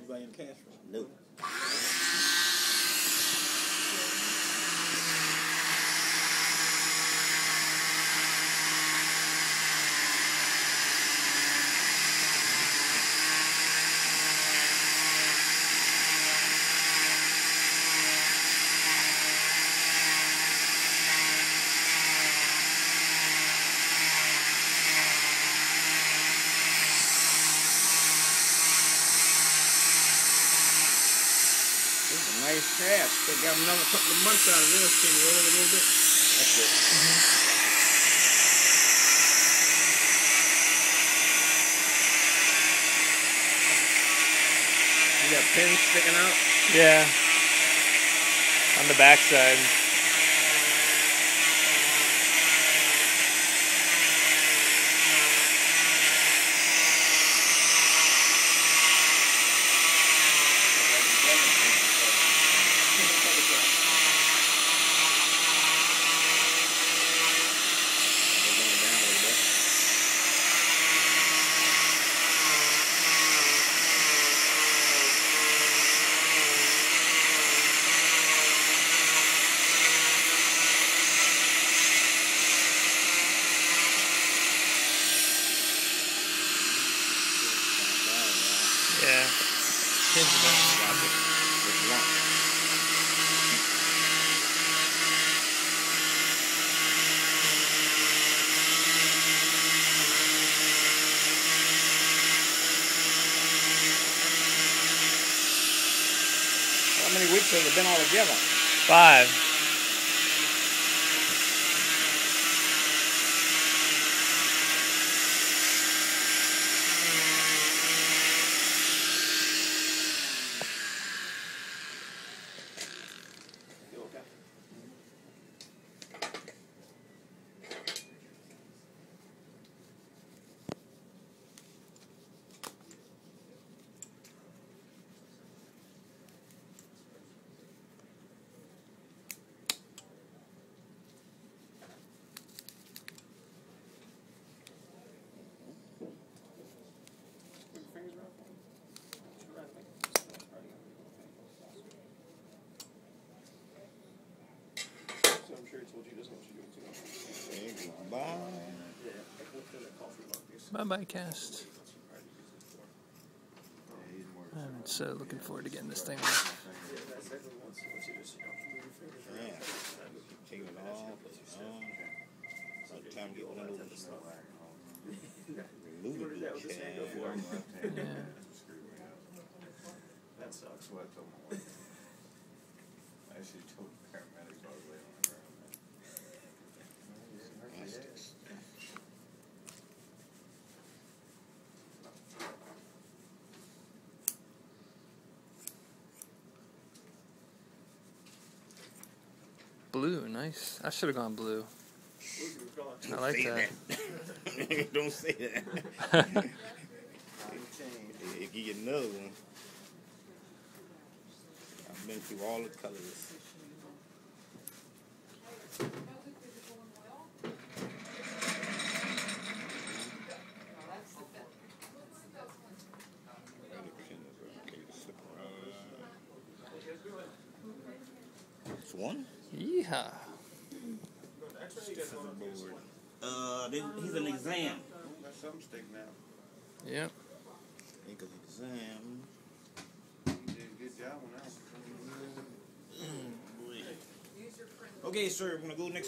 anybody in the cash room? Nope. Nice half. They got another couple of months out of this. Can you roll it a little bit? That's it. You got pins sticking out? Yeah. On the back side. Yeah. Pins are down. How many weeks has it been all together? 5. You okay? I'm sure he told you he doesn't want you doing too much. Bye bye, cast. I'm so looking forward to getting this thing off. Yeah. Take it off. By the time you get one of those, remove it. Yeah. That sucks. What I told my wife. I actually told the paramedics I was laying on the ground. Blue, nice. I should have gone blue. I like that. Don't say that. If you get another one, I've been through all the colors. It's one? Yeehaw. He's an exam. Got something sticking out. Yep. Think of exam. You did a good job on that one. Okay, sir, we're gonna go next.